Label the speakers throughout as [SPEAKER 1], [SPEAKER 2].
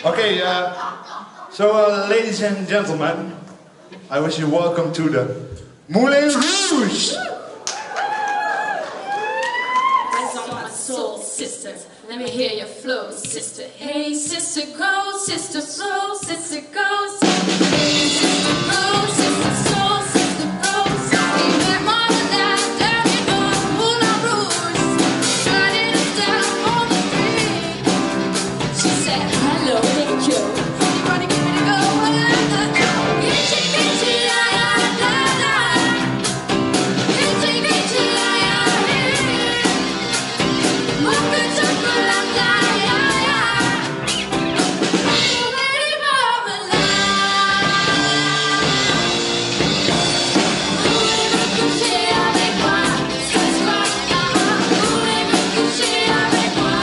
[SPEAKER 1] Okay, so ladies and gentlemen, I wish you welcome to the Moulin Rouge.
[SPEAKER 2] That's on my soul, sister. Let me hear your flow, sister. Hey, sister, go, sister, flow, sister, go, sister. Hey, sister, go, sister, soul, sister, go, sister. We met Marmelade down in the Moulin Rouge. Riding us down on the street. She said, hello, hey, Joe. You wanna give me the go? Itchy, itchy, la-la-la-la. Itchy, itchy, la-la-la. Open chocolate, la-la-la. Ready, Marmelade. Voulez-vous coucher avec moi ce soir? Voulez-vous coucher avec moi?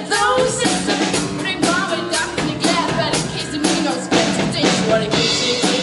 [SPEAKER 2] What a